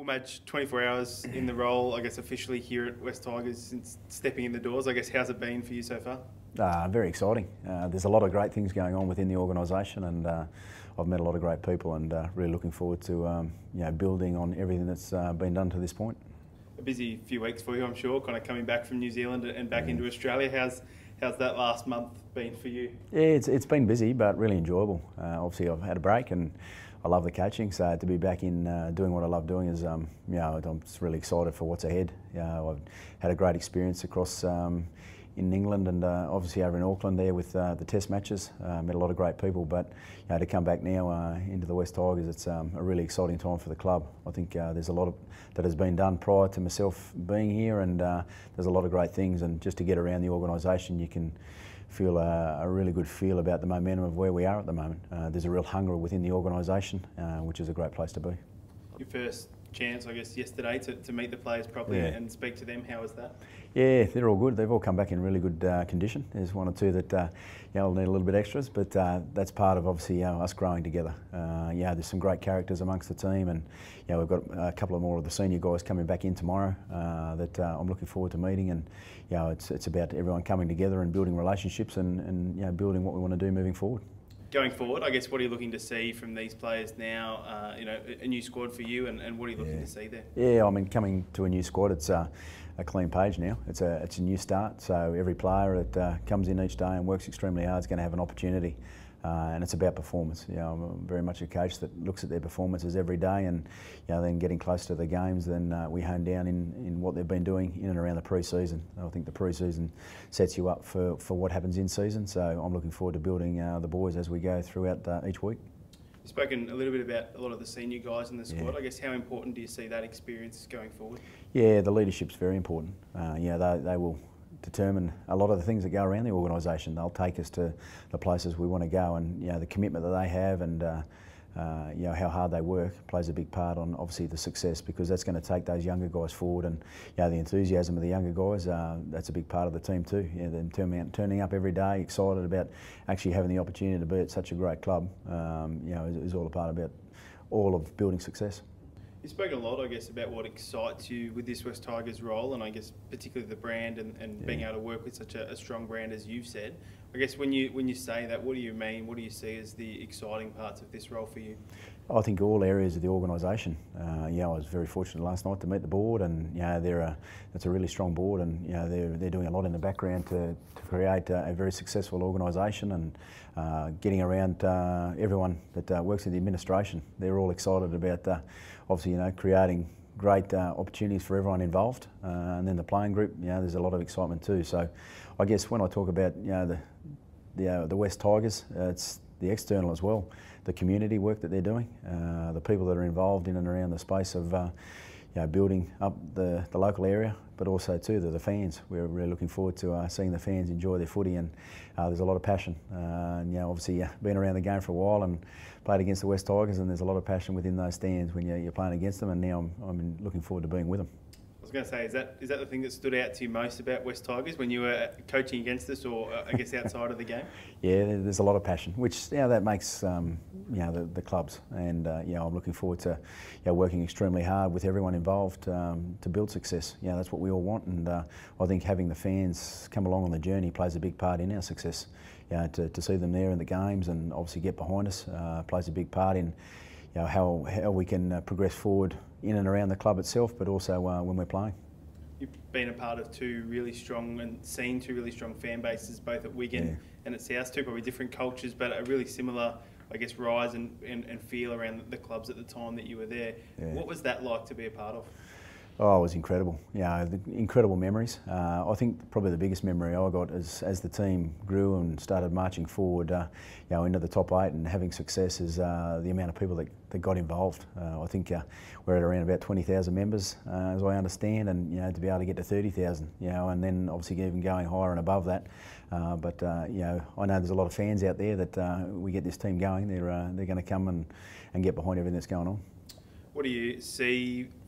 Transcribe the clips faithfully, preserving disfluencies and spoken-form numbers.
Well, Madge, twenty-four hours in the role, I guess officially here at West Tigers since stepping in the doors. I guess how's it been for you so far? Uh, very exciting. Uh, there's a lot of great things going on within the organisation, and uh, I've met a lot of great people, and uh, really looking forward to um, you know, building on everything that's uh, been done to this point. A busy few weeks for you, I'm sure, kind of coming back from New Zealand and back yeah. into Australia. How's how's that last month been for you? Yeah, it's it's been busy but really enjoyable. Uh, obviously, I've had a break and I love the coaching, so to be back in uh, doing what I love doing is, um, you know, I'm just really excited for what's ahead. You know, I've had a great experience across um, in England and uh, obviously over in Auckland there with uh, the Test matches. Uh, met a lot of great people, but you know, to come back now uh, into the West Tigers, it's um, a really exciting time for the club. I think uh, there's a lot of, that has been done prior to myself being here, and uh, there's a lot of great things. And just to get around the organisation, you can feel a, a really good feel about the momentum of where we are at the moment. Uh, there's a real hunger within the organisation, uh, which is a great place to be. Your first chance, I guess, yesterday to, to meet the players properly yeah. and speak to them. How was that? Yeah, they're all good. They've all come back in really good uh, condition. There's one or two that uh, you know, will need a little bit extras, but uh, that's part of obviously uh, us growing together. Uh, yeah, there's some great characters amongst the team, and you know, we've got a couple of more of the senior guys coming back in tomorrow uh, that uh, I'm looking forward to meeting. And you know, it's it's about everyone coming together and building relationships and, and you know, building what we want to do moving forward. Going forward, I guess, what are you looking to see from these players now? Uh, you know, a new squad for you, and, and what are you looking yeah. to see there? Yeah, I mean, coming to a new squad, it's uh, a clean page now. It's a it's a new start. So every player that uh, comes in each day and works extremely hard is going to have an opportunity, uh, and it's about performance. You know, I'm very much a coach that looks at their performances every day, and you know, then getting close to the games, then uh, we hone down in, in what they've been doing in and around the pre-season. I think the pre-season sets you up for, for what happens in season. So I'm looking forward to building uh, the boys as we go throughout uh, each week. You've spoken a little bit about a lot of the senior guys in the squad. Yeah. I guess how important do you see that experience going forward? Yeah, the leadership's very important. Uh, you know, they, they will determine a lot of the things that go around the organisation. They'll take us to the places we want to go, and you know, the commitment that they have and uh, uh, you know, how hard they work plays a big part on obviously the success, because that's going to take those younger guys forward. And you know, the enthusiasm of the younger guys, uh, that's a big part of the team too. You know, them turning, out, turning up every day, excited about actually having the opportunity to be at such a great club, um, you know, is, is all a part about all of building success. You've spoken a lot, I guess, about what excites you with this West Tigers role, and I guess particularly the brand and, and yeah. being able to work with such a, a strong brand as you've said. I guess when you when you say that, what do you mean? What do you see as the exciting parts of this role for you? I think all areas of the organisation. Uh, you know, I was very fortunate last night to meet the board, and you know, they're a, it's a really strong board, and you know, they're they're doing a lot in the background to, to create a, a very successful organisation, and uh, getting around uh, everyone that uh, works in the administration. They're all excited about uh, obviously, you know, creating great uh, opportunities for everyone involved, uh, and then the playing group. You know, there's a lot of excitement too. So, I guess when I talk about you know the the, uh, the West Tigers, uh, it's the external as well, the community work that they're doing, uh, the people that are involved in and around the space of uh, you know, building up the, the local area, but also too the, the fans. We're really looking forward to uh, seeing the fans enjoy their footy, and uh, there's a lot of passion. Uh, and, you know, obviously uh, been around the game for a while and played against the West Tigers, and there's a lot of passion within those stands when you're, you're playing against them, and now I'm, I'm looking forward to being with them. I was going to say, is that is that the thing that stood out to you most about West Tigers when you were coaching against us, or uh, I guess outside of the game? Yeah, there's a lot of passion, which you know, that makes um, you know the, the clubs, and uh, you know, I'm looking forward to you know, working extremely hard with everyone involved um, to build success. You know, that's what we all want, and uh, I think having the fans come along on the journey plays a big part in our success. You know, to, to see them there in the games and obviously get behind us uh, plays a big part in you know, how how we can uh, progress forward in and around the club itself, but also uh, when we're playing. You've been a part of two really strong and seen two really strong fan bases, both at Wigan yeah. and at South, two probably different cultures, but a really similar, I guess, rise and, and, and feel around the clubs at the time that you were there. Yeah. What was that like to be a part of? Oh, it was incredible. Yeah, the incredible memories. Uh, I think probably the biggest memory I got is as the team grew and started marching forward, uh, you know, into the top eight and having success, is uh, the amount of people that, that got involved. Uh, I think uh, we're at around about twenty thousand members, uh, as I understand, and you know, to be able to get to thirty thousand, you know, and then obviously even going higher and above that. Uh, but uh, you know, I know there's a lot of fans out there that uh, we get this team going. They're uh, they're going to come and and get behind everything that's going on. What do you see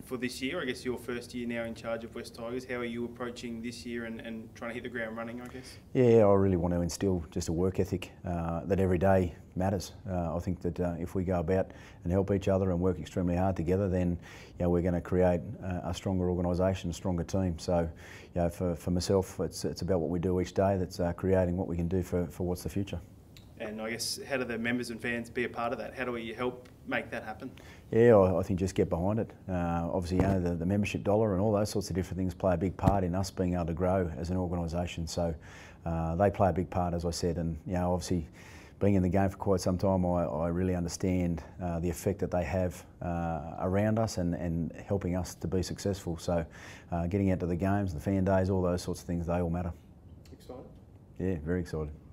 for this year? I guess your first year now in charge of West Tigers. How are you approaching this year and, and trying to hit the ground running, I guess? Yeah, I really want to instill just a work ethic uh, that every day matters. Uh, I think that uh, if we go about and help each other and work extremely hard together, then you know, we're going to create a, a stronger organisation, a stronger team. So you know, for, for myself, it's, it's about what we do each day that's uh, creating what we can do for, for what's the future. And I guess, how do the members and fans be a part of that? How do we help make that happen? Yeah, I, I think just get behind it. Uh, obviously, you know, the, the membership dollar and all those sorts of different things play a big part in us being able to grow as an organisation. So uh, they play a big part, as I said, and you know, obviously, being in the game for quite some time, I, I really understand uh, the effect that they have uh, around us and, and helping us to be successful. So uh, getting out to the games, the fan days, all those sorts of things, they all matter. Excited? Yeah, very excited.